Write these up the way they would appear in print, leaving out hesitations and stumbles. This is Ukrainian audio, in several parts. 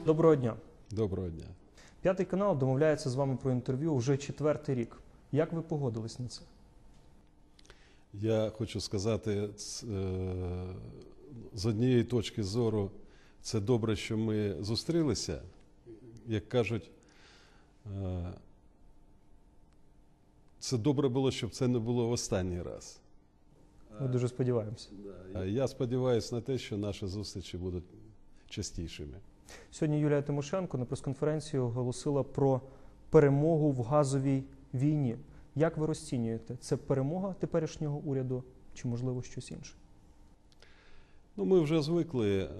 Доброго дня. Доброго дня. П'ятий канал домовляється з вами про інтерв'ю вже 4-й рік. Як ви погодились на це? Я хочу сказати, з однієї точки зору, це добре, що ми зустрілися. Як кажуть, це добре було, щоб це не було в останній раз. Ми дуже сподіваємося. Я сподіваюся на те, що наші зустрічі будуть частішими. Сьогодні Юлія Тимошенко на прес-конференції оголосила про перемогу в газовій війні. Як ви розцінюєте? Це перемога теперішнього уряду чи, можливо, щось інше? Ми вже звикли,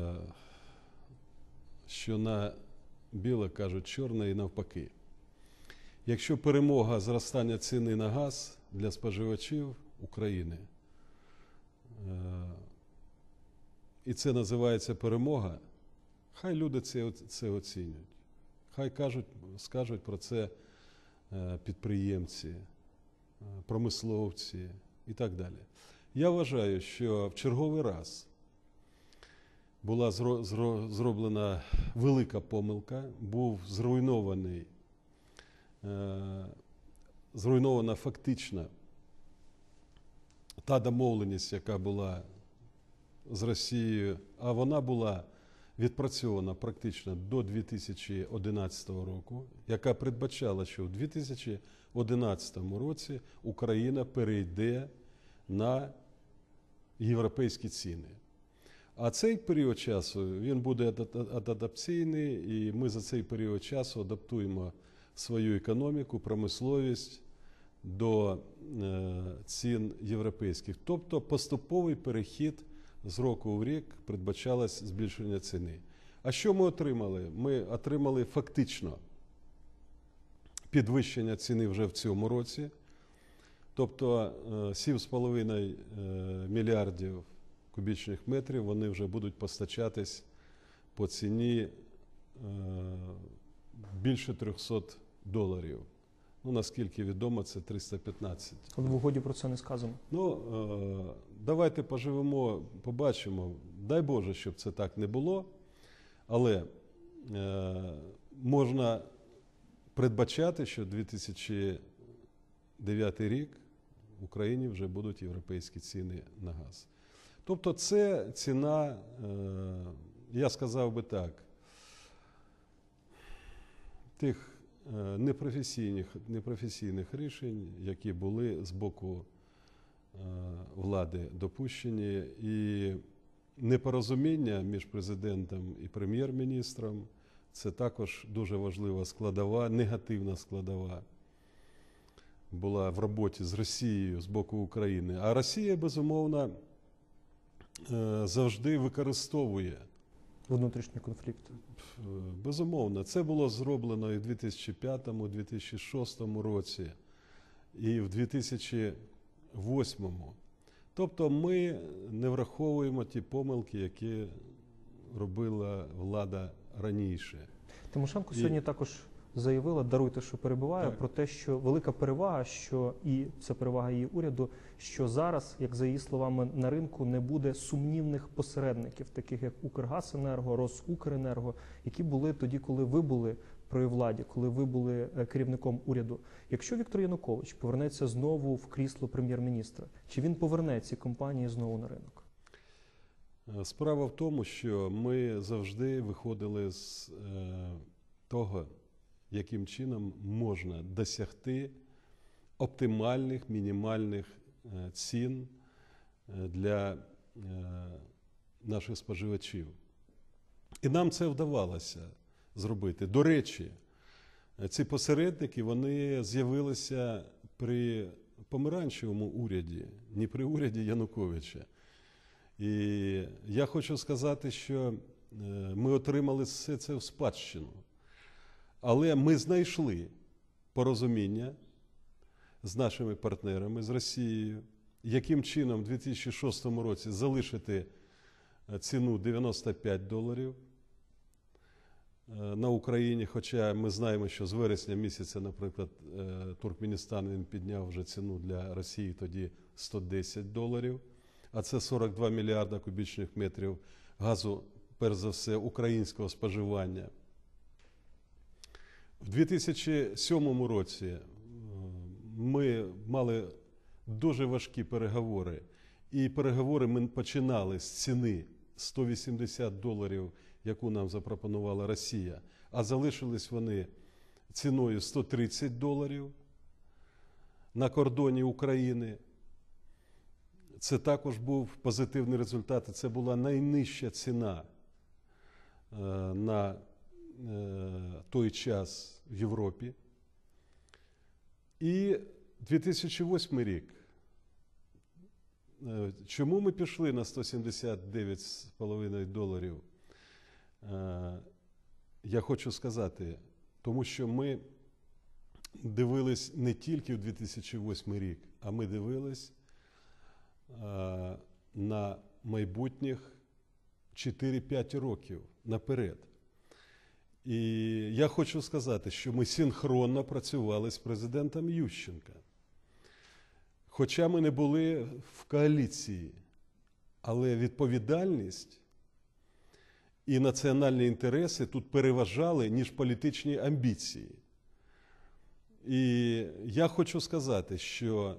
що на біле кажуть чорне і навпаки. Якщо перемога зростання ціни на газ для споживачів України, і це називається перемога, хай люди це оцінюють. Хай скажуть про це підприємці, промисловці і так далі. Я вважаю, що в черговий раз була зроблена велика помилка, був зруйнована фактично та домовленість, яка була з Росією, а вона була відпрацьована практично до 2011 року, яка передбачала, що в 2011 році Україна перейде на європейські ціни. А цей період часу, він буде адаптаційний, і ми за цей період часу адаптуємо свою економіку, промисловість до цін європейських. Тобто поступовий перехід з року в рік передбачалось збільшення ціни. А що ми отримали? Ми отримали фактично підвищення ціни вже в цьому році. Тобто 7,5 мільярдів кубічних метрів вони вже будуть постачатись по ціні більше $300. Наскільки відомо, це 315. Але в угоді про це не сказано. Давайте поживемо, побачимо. Дай Боже, щоб це так не було. Але можна передбачати, що 2009 рік в Україні вже будуть європейські ціни на газ. Тобто це ціна, я сказав би так, тих непрофесійних рішень, які були з боку влади допущені, і непорозуміння між президентом і прем'єр-міністром – це також дуже важлива складова, негативна складова була в роботі з Росією з боку України. А Росія, безумовно, завжди використовує внутрішній конфлікт. Безумовно. Це було зроблено і в 2005, 2006 році, і в 2008. Тобто ми не враховуємо ті помилки, які робила влада раніше. Тимошенко сьогодні також заявила, даруйте, що перебиваю, про те, що велика перевага, що і це перевага її уряду, що зараз, як за її словами, на ринку не буде сумнівних посередників, таких як Укргазенерго, Росукренерго, які були тоді, коли ви були при владі, коли ви були керівником уряду. Якщо Віктор Янукович повернеться знову в крісло прем'єр-міністра, чи він поверне ці компанії знову на ринок? Справа в тому, що ми завжди виходили з того, яким чином можна досягти оптимальних, мінімальних цін для наших споживачів. І нам це вдавалося зробити. До речі, ці посередники, вони з'явилися при помаранчевому уряді, не при уряді Януковича. І я хочу сказати, що ми отримали все це в спадщину. Але ми знайшли порозуміння з нашими партнерами, з Росією, яким чином в 2006 році залишити ціну $95 на Україні, хоча ми знаємо, що з вересня місяця, наприклад, Туркменістан він підняв вже ціну для Росії тоді $110, а це 42 мільярда кубічних метрів газу перш за все, українського споживання. В 2007 році ми мали дуже важкі переговори. І переговори ми починали з ціни $180, яку нам запропонувала Росія, а залишились вони ціною $130 на кордоні України. Це також був позитивний результат. Це була найнижча ціна на той час в Європі. І 2008 рік. Чому ми пішли на $179,5? Я хочу сказати, тому що ми дивились не тільки в 2008 рік, а ми дивились на майбутніх 4-5 років наперед. І я хочу сказати, що ми синхронно працювали з президентом Ющенка. Хоча ми не були в коаліції, але відповідальність і національні інтереси тут переважали, ніж політичні амбіції. І я хочу сказати, що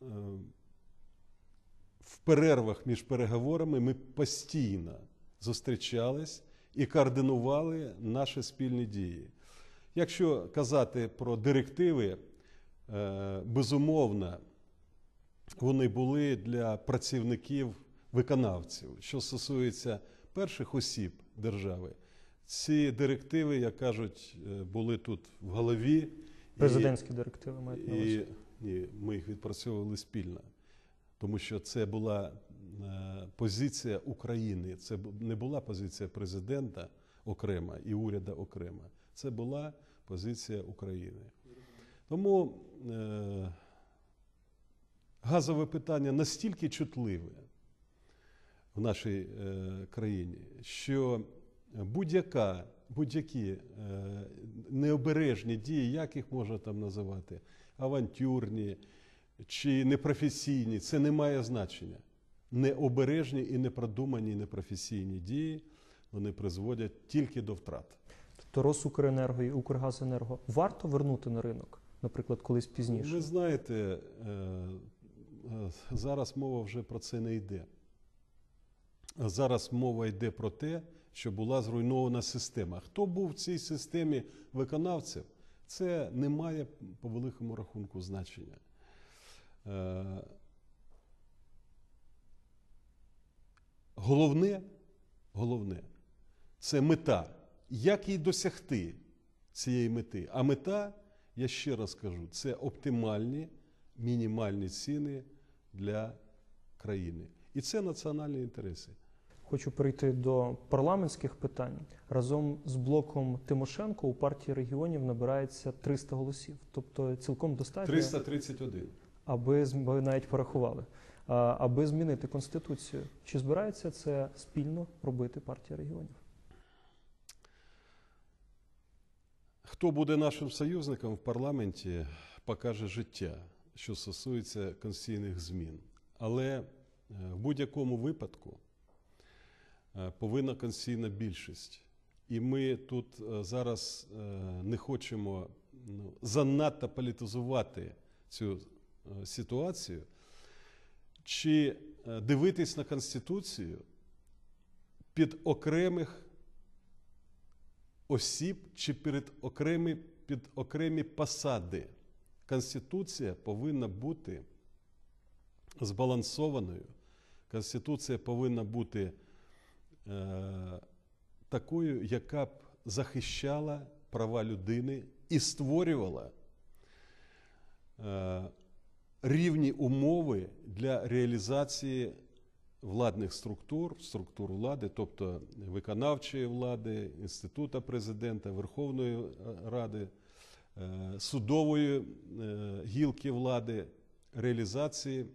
в перервах між переговорами ми постійно зустрічались і координували наші спільні дії. Якщо казати про директиви, безумовно, вони були для працівників, виконавців. Що стосується перших осіб держави, ці директиви, як кажуть, були тут в голові. Президентські директиви мають на увазі? Ні, ми їх відпрацьовували спільно. Тому що це була позиція України. Це не була позиція президента окрема і уряду окремо. Це була позиція України. Тому газове питання настільки чутливе в нашій країні, що будь-які необережні дії, як їх можна там називати, авантюрні чи непрофесійні, це не має значення. Необережні і непродумані непрофесійні дії, вони призводять тільки до втрат. Тобто Росукренерго і Укргазенерго варто вернути на ринок, наприклад, колись пізніше? Ви знаєте, зараз мова вже про це не йде. Зараз мова йде про те, що була зруйнована система. Хто був в цій системі виконавців, це не має по великому рахунку значення. Головне – це мета. Як їй досягти цієї мети? А мета, я ще раз кажу, це оптимальні, мінімальні ціни для країни. І це національні інтереси. Хочу перейти до парламентських питань. Разом з блоком Тимошенко у партії регіонів набирається 300 голосів. Тобто цілком достатньо. 331. Аби ви навіть порахували. Аби змінити Конституцію. Чи збирається це спільно робити партія регіонів? Хто буде нашим союзником в парламенті, покаже життя, що стосується конституційних змін. Але в будь-якому випадку повинна конституційна більшість. І ми тут зараз не хочемо занадто політизувати цю ситуацію, чи дивитись на Конституцію під окремих осіб, чи під окремі посади. Конституція повинна бути збалансованою. Конституція повинна бути такою, яка б захищала права людини і створювала рівні умови для реалізації владних структур влади, тобто виконавчої влади, інституту президента, Верховної Ради, судової гілки влади, реалізації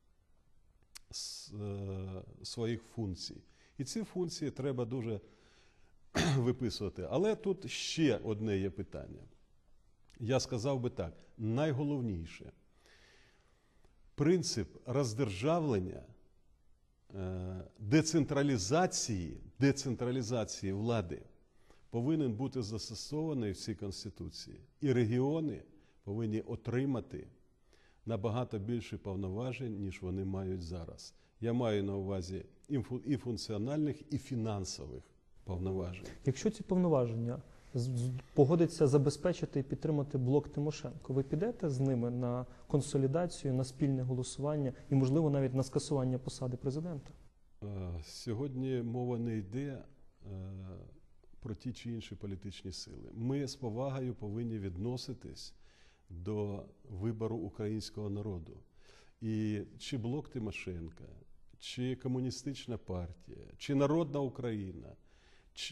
своїх функцій. І ці функції треба дуже виписувати. Але тут ще одне є питання. Я сказав би так, найголовніше. Принцип роздержавлення децентралізації влади повинен бути застосований в цій Конституції. І регіони повинні отримати набагато більше повноважень, ніж вони мають зараз. Я маю на увазі і функціональних, і фінансових повноважень. Якщо ці повноваження погодиться забезпечити і підтримати блок Тимошенко, ви підете з ними на консолідацію, на спільне голосування і, можливо, навіть на скасування посади президента? Сьогодні мова не йде про ті чи інші політичні сили. Ми з повагою повинні відноситись до вибору українського народу. І чи блок Тимошенка, чи комуністична партія, чи Народна Україна, чи,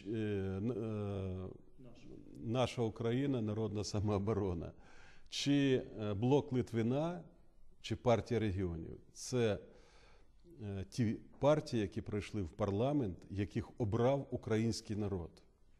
наша Україна, Народна самооборона, чи блок Литвина, чи партія регіонів – це ті партії, які прийшли в парламент, яких обрав український народ.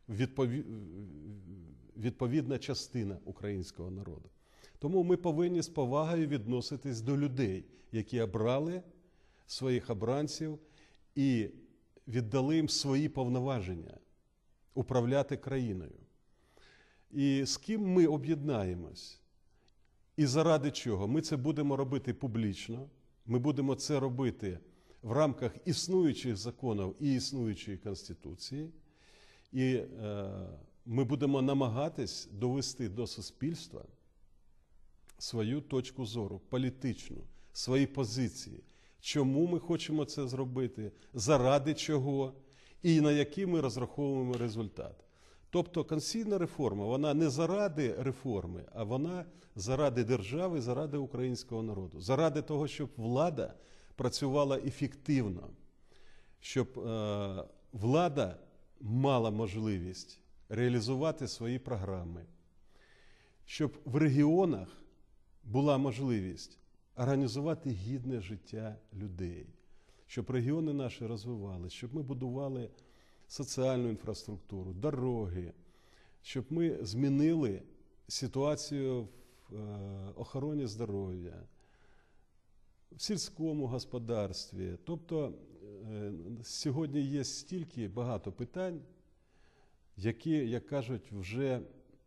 Відповідна частина українського народу. Тому ми повинні з повагою відноситись до людей, які обрали своїх обранців і віддали їм свої повноваження управляти країною. І з ким ми об'єднаємось? І заради чого? Ми це будемо робити публічно, ми будемо це робити в рамках існуючих законів і існуючої Конституції. І ми будемо намагатись довести до суспільства свою точку зору, політичну, свої позиції. Чому ми хочемо це зробити, заради чого і на який ми розраховуємо результат. Тобто конституційна реформа, вона не заради реформи, а вона заради держави, заради українського народу. Заради того, щоб влада працювала ефективно, щоб влада мала можливість реалізувати свої програми, щоб в регіонах була можливість організувати гідне життя людей, щоб регіони наші розвивалися, щоб ми будували соціальну інфраструктуру, дороги, щоб ми змінили ситуацію в охороні здоров'я, в сільському господарстві. Тобто сьогодні є стільки багато питань, які, як кажуть, вже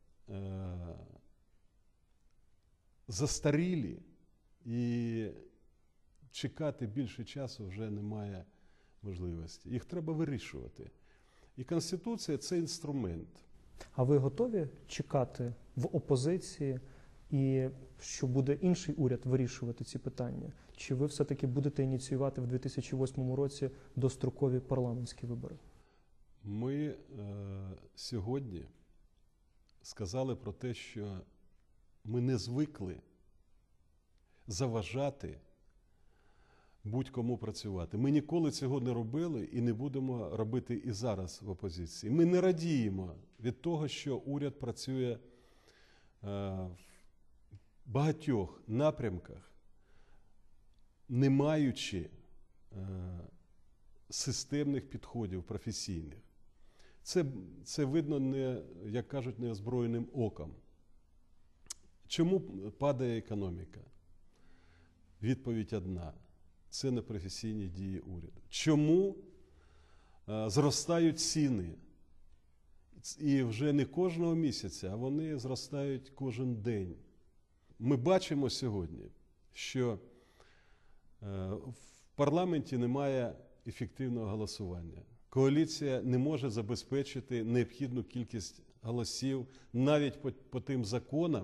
застарілі, і чекати більше часу вже немає можливості. Їх треба вирішувати. І Конституція – це інструмент. А ви готові чекати в опозиції, і що буде інший уряд вирішувати ці питання? Чи ви все-таки будете ініціювати в 2008 році дострокові парламентські вибори? Ми сьогодні сказали про те, що ми не звикли заважати будь-кому працювати. Ми ніколи цього не робили і не будемо робити і зараз в опозиції. Ми не радіємо від того, що уряд працює в багатьох напрямках, не маючи системних підходів професійних. Це видно, як кажуть, неозброєним оком. Чому падає економіка? Відповідь одна. Це непрофесійні дії уряду. Чому зростають ціни? І вже не кожного місяця, а вони зростають кожен день. Ми бачимо сьогодні, що в парламенті немає ефективного голосування. Коаліція не може забезпечити необхідну кількість голосів навіть по тим законам,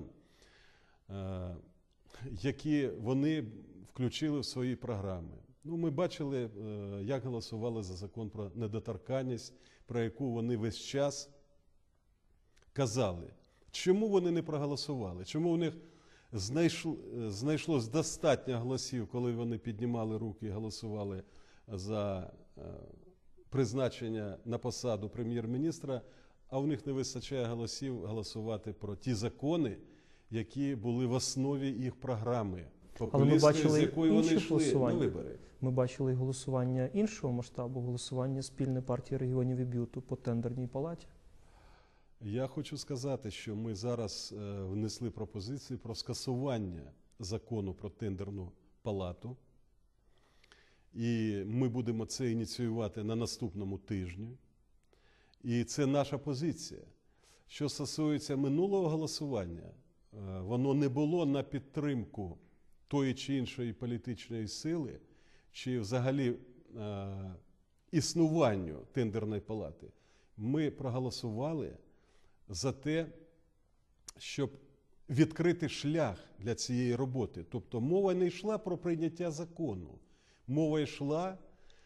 які вони включили в свої програми. Ми бачили, як голосували за закон про недоторканність, про яку вони весь час казали. Чому вони не проголосували? Чому у них знайшлось достатньо голосів, коли вони піднімали руки і голосували за призначення на посаду прем'єр-міністра, а у них не вистачає голосів голосувати про ті закони, які були в основі їх програми, але ми бачили з якою вони інші йшли на голосування. вибори. Ми бачили і голосування іншого масштабу, голосування спільної партії регіонів і БЮТу по тендерній палаті. Я хочу сказати, що ми зараз внесли пропозицію про скасування закону про тендерну палату. і ми будемо це ініціювати на наступному тижні. І це наша позиція. Що стосується минулого голосування, воно не було на підтримку тої чи іншої політичної сили, чи взагалі існуванню тендерної палати. Ми проголосували за те, щоб відкрити шлях для цієї роботи. Тобто мова не йшла про прийняття закону. Мова йшла,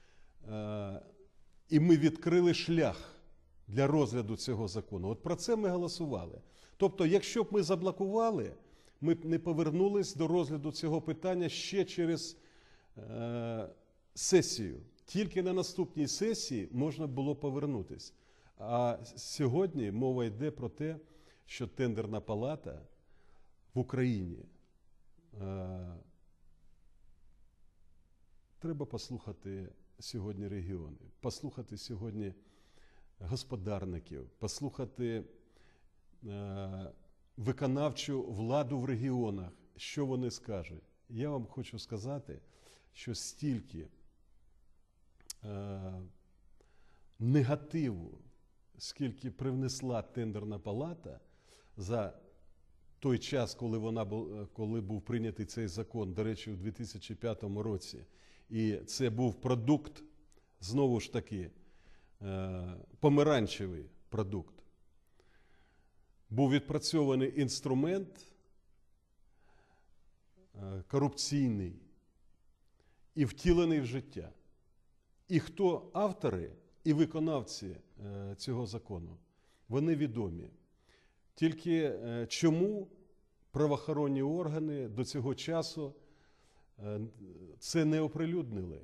і ми відкрили шлях для розгляду цього закону. От про це ми голосували. Тобто, якщо б ми заблокували, ми б не повернулись до розгляду цього питання ще через сесію. Тільки на наступній сесії можна було повернутися. А сьогодні мова йде про те, що тендерна палата в Україні. Треба послухати сьогодні регіони, послухати сьогодні господарників, послухати виконавчу владу в регіонах, що вони скажуть. Я вам хочу сказати, що стільки негативу, скільки привнесла тендерна палата за той час, коли був прийнятий цей закон, до речі, у 2005 році, і це був продукт, знову ж таки, помаранчевий продукт. Був відпрацьований інструмент корупційний і втілений в життя. І хто автори і виконавці цього закону, вони відомі. Тільки чому правоохоронні органи до цього часу це не оприлюднили?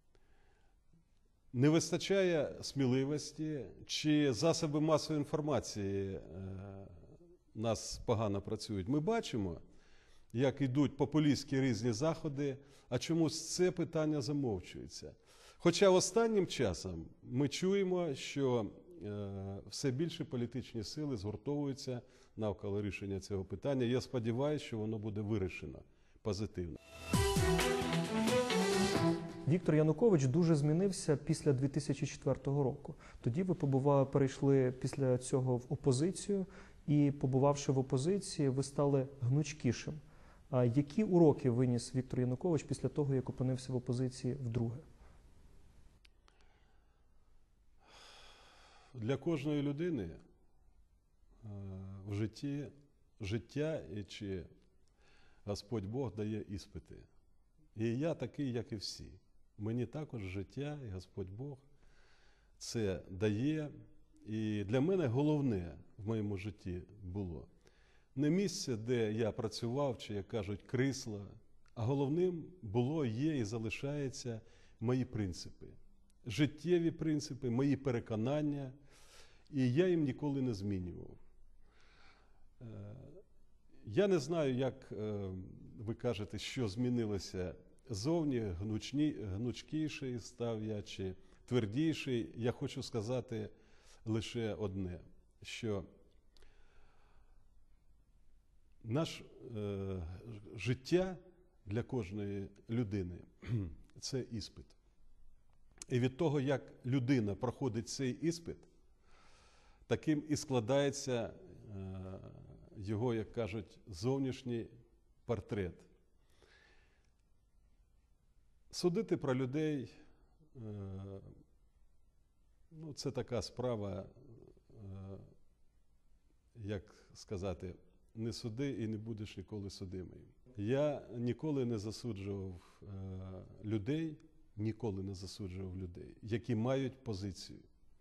Не вистачає сміливості, чи засоби масової інформації нас погано працюють. Ми бачимо, як йдуть популістські різні заходи, а чомусь це питання замовчується. Хоча останнім часом ми чуємо, що все більше політичні сили згуртовуються навколо рішення цього питання. Я сподіваюся, що воно буде вирішено позитивно. Віктор Янукович дуже змінився після 2004 року. Тоді ви перейшли після цього в опозицію, і, побувавши в опозиції, ви стали гнучкішим. А які уроки виніс Віктор Янукович після того, як опинився в опозиції вдруге? Для кожної людини в життя і чи Господь Бог дає іспити. І я такий, як і всі. Мені також життя і Господь Бог це дає. І для мене головне в моєму житті було не місце, де я працював, чи, як кажуть, крісло, а головним було, є і залишається мої принципи. Життєві принципи, мої переконання, і я їм ніколи не змінював. Я не знаю, як ви кажете, що змінилося зовні, гнучкіший став я, чи твердіший. Я хочу сказати лише одне, що наше життя для кожної людини – це іспит. І від того, як людина проходить цей іспит, таким і складається його, як кажуть, зовнішній портрет. Судити про людей ну, це така справа, як сказати, не суди і не будеш ніколи судимий. Я ніколи не засуджував людей, які мають позицію.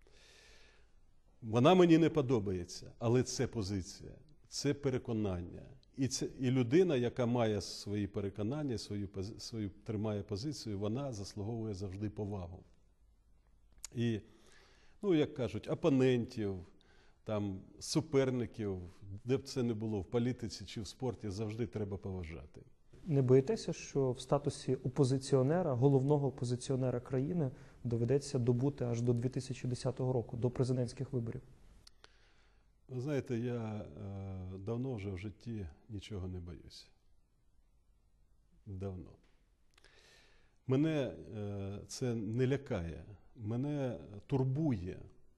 Вона мені не подобається, але це позиція, це переконання. І людина, яка має свої переконання, свою тримає позицію, вона заслуговує завжди повагу. І, ну, як кажуть, опонентів, там, суперників, де б це не було, в політиці чи в спорті, завжди треба поважати. Не боїтеся, що в статусі опозиціонера, головного опозиціонера країни, доведеться добути аж до 2010 року, до президентських виборів? Ви знаєте, я давно вже в житті нічого не боюся. Давно. Мене це не лякає, мене турбує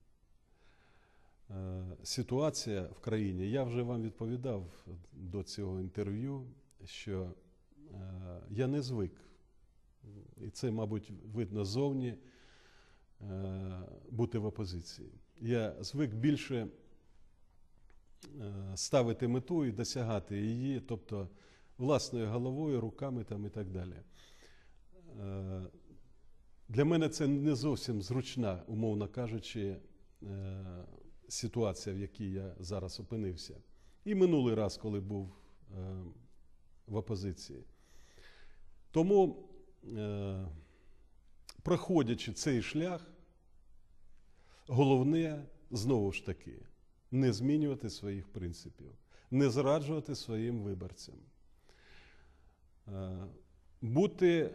ситуація в країні. Я вже вам відповідав до цього інтерв'ю, що я не звик, і це, мабуть, видно ззовні, бути в опозиції. Я звик більше ставити мету і досягати її, тобто власною головою, руками там і так далі. Для мене це не зовсім зручна, умовно кажучи, ситуація, в якій я зараз опинився. І минулий раз, коли був в опозиції. Тому, проходячи цей шлях, головне, знову ж таки, не змінювати своїх принципів, не зраджувати своїм виборцям. Бути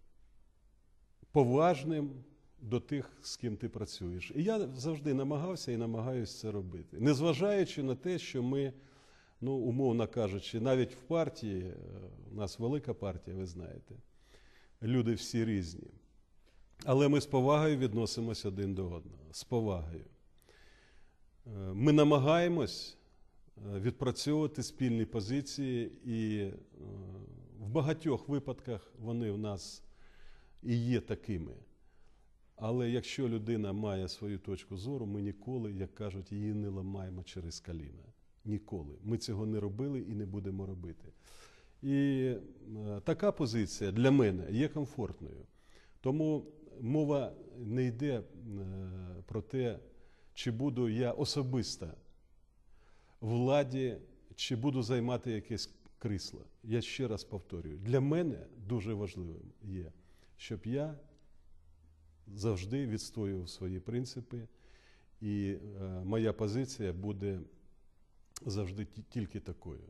поважним до тих, з ким ти працюєш. І я завжди намагався і намагаюся це робити. Незважаючи на те, що ми, ну, умовно кажучи, навіть в партії, у нас велика партія, ви знаєте, люди всі різні. Але ми з повагою відносимося один до одного. З повагою. Ми намагаємось відпрацьовувати спільні позиції, і в багатьох випадках вони в нас і є такими. Але якщо людина має свою точку зору, ми ніколи, як кажуть, її не ламаємо через коліна. Ніколи. Ми цього не робили і не будемо робити. І така позиція для мене є комфортною. Тому мова не йде про те, чи буду я особисто в владі, чи буду займати якесь крісло. Я ще раз повторюю, для мене дуже важливим є, щоб я завжди відстоював свої принципи, і моя позиція буде завжди тільки такою.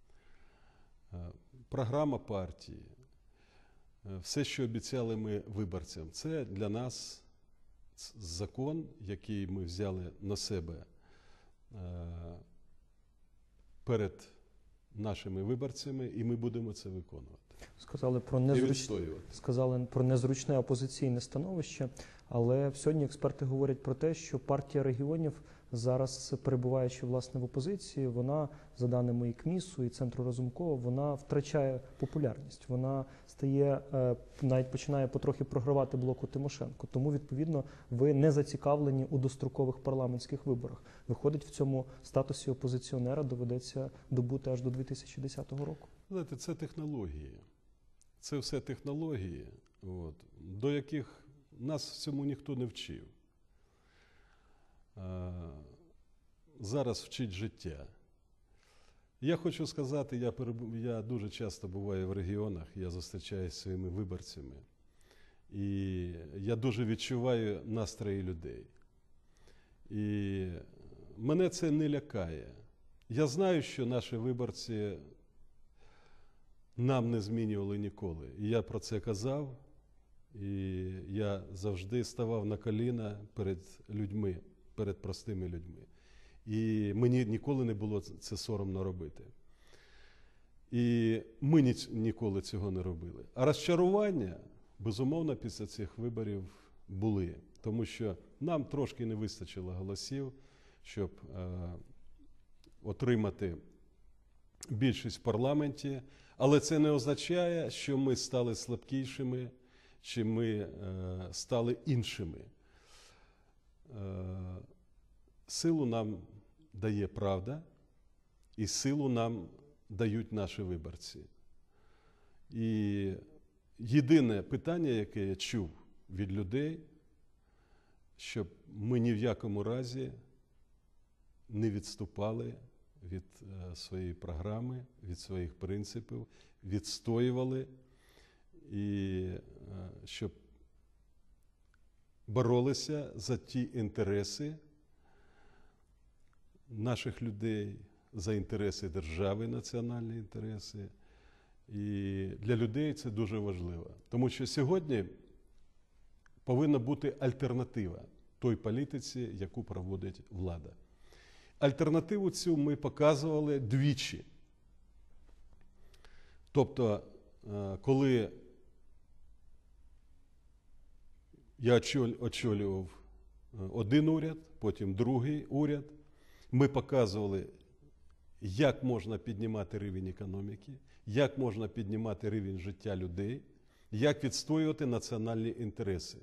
Програма партії, все, що обіцяли ми виборцям, це для нас закон, який ми взяли на себе перед нашими виборцями, і ми будемо це виконувати. Сказали про незручне опозиційне становище, але сьогодні експерти говорять про те, що партія регіонів зараз, перебуваючи власне в опозиції, вона, за даними і КМІСу, і Центру Разумкова, вона втрачає популярність. Вона стає, навіть починає потрохи програвати блоку Тимошенко. Тому, відповідно, ви не зацікавлені у дострокових парламентських виборах. Виходить, в цьому статусі опозиціонера доведеться добути аж до 2010 року. Знаєте, це технології. Це все технології, до яких нас в цьому ніхто не вчив. Зараз вчить життя. Я хочу сказати, я дуже часто буваю в регіонах, я зустрічаюся зі своїми виборцями. І я дуже відчуваю настрої людей. І мене це не лякає. Я знаю, що наші виборці нам не змінювали ніколи. І я про це казав, і я завжди ставав на коліна перед людьми, перед простими людьми. І мені ніколи не було це соромно робити. І ми ніколи цього не робили. А розчарування, безумовно, після цих виборів були. Тому що нам трошки не вистачило голосів, щоб отримати більшість в парламенті. Але це не означає, що ми стали слабкішими, чи ми стали іншими. Силу нам дає правда, і силу нам дають наші виборці. І єдине питання, яке я чув від людей, щоб ми ні в якому разі не відступали від своєї програми, від своїх принципів, відстоювали, і щоб боролися за ті інтереси наших людей, за інтереси держави, національні інтереси. І для людей це дуже важливо. Тому що сьогодні повинна бути альтернатива той політиці, яку проводить влада. Альтернативу цю ми показували двічі. Тобто, коли Я очолював один уряд, потім другий уряд. Ми показували, як можна піднімати рівень економіки, як можна піднімати рівень життя людей, як відстоювати національні інтереси.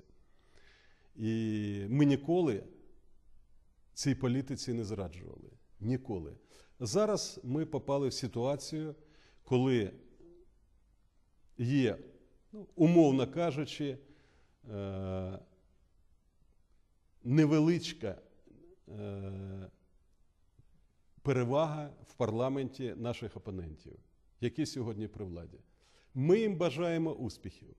І ми ніколи цій політиці не зраджували. Ніколи. Зараз ми попали в ситуацію, коли є, умовно кажучи, невеличка перевага в парламенті наших опонентів, які сьогодні при владі. Ми їм бажаємо успіхів.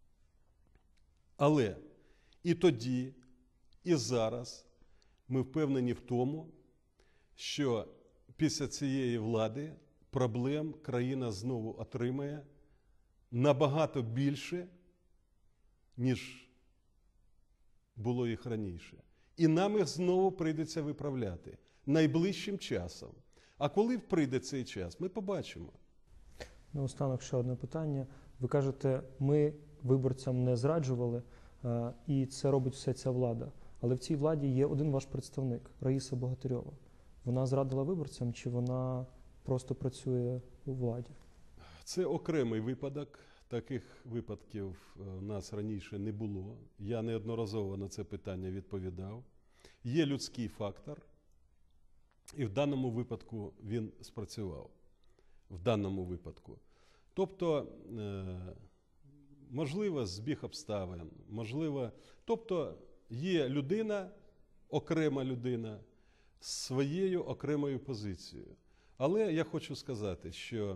Але і тоді, і зараз ми впевнені в тому, що після цієї влади проблем країна знову отримає набагато більше, ніж було їх раніше. І нам їх знову прийдеться виправляти найближчим часом. А коли прийде цей час, ми побачимо. Наостанок ще одне питання. Ви кажете, ми виборцям не зраджували, і це робить все ця влада. Але в цій владі є один ваш представник – Раїса Богатирьова. Вона зрадила виборцям, чи вона просто працює у владі? Це окремий випадок. Таких випадків у нас раніше не було. Я неодноразово на це питання відповідав. Є людський фактор, і в даному випадку він спрацював. В даному випадку. Тобто, можливо, збіг обставин, можливо, тобто є людина, окрема людина, з своєю окремою позицією. Але я хочу сказати, що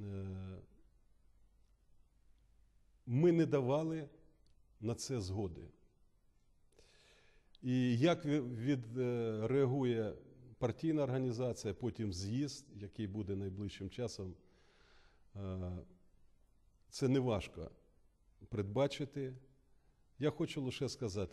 ми не давали на це згоди. І як відреагує партійна організація, потім з'їзд, який буде найближчим часом, це не важко передбачити. Я хочу лише сказати,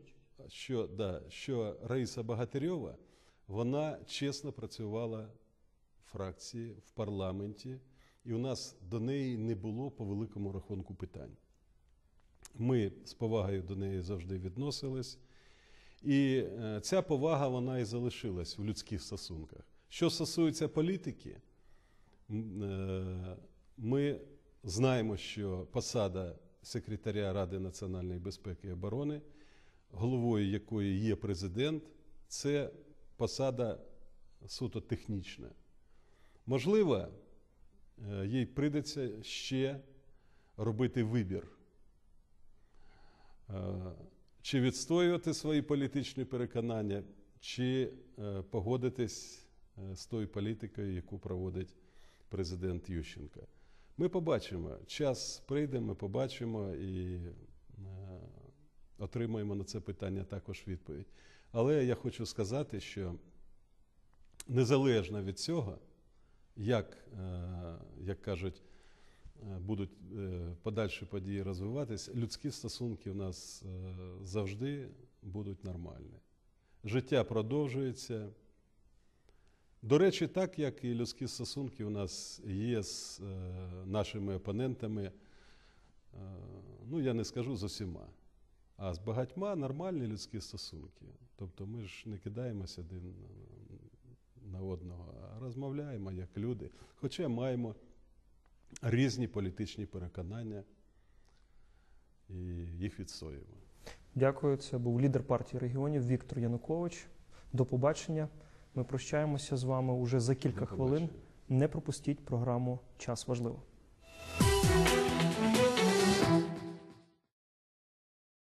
що Раїса Богатирьова, вона чесно працювала в фракції, в парламенті, і у нас до неї не було по великому рахунку питань. Ми з повагою до неї завжди відносились. І ця повага, вона і залишилась в людських стосунках. Що стосується політики, ми знаємо, що посада секретаря Ради національної безпеки і оборони, головою якої є президент, це посада суто технічна. Можливо, їй прийдеться ще робити вибір. Чи відстоювати свої політичні переконання, чи погодитись з тою політикою, яку проводить президент Ющенко. Ми побачимо. Час прийде, ми побачимо і отримаємо на це питання також відповідь. Але я хочу сказати, що незалежно від цього, як кажуть, будуть подальші події розвиватись, людські стосунки у нас завжди будуть нормальні. Життя продовжується. До речі, так, як і людські стосунки у нас є з нашими опонентами, я не скажу з усіма, а з багатьма нормальні людські стосунки. Тобто ми ж не кидаємося один на одного, а розмовляємо як люди, хоча маємо різні політичні переконання і їх відстоюємо. Дякую. Це був лідер партії регіонів Віктор Янукович. До побачення. Ми прощаємося з вами уже за кілька хвилин. Не пропустіть програму «Час важливо».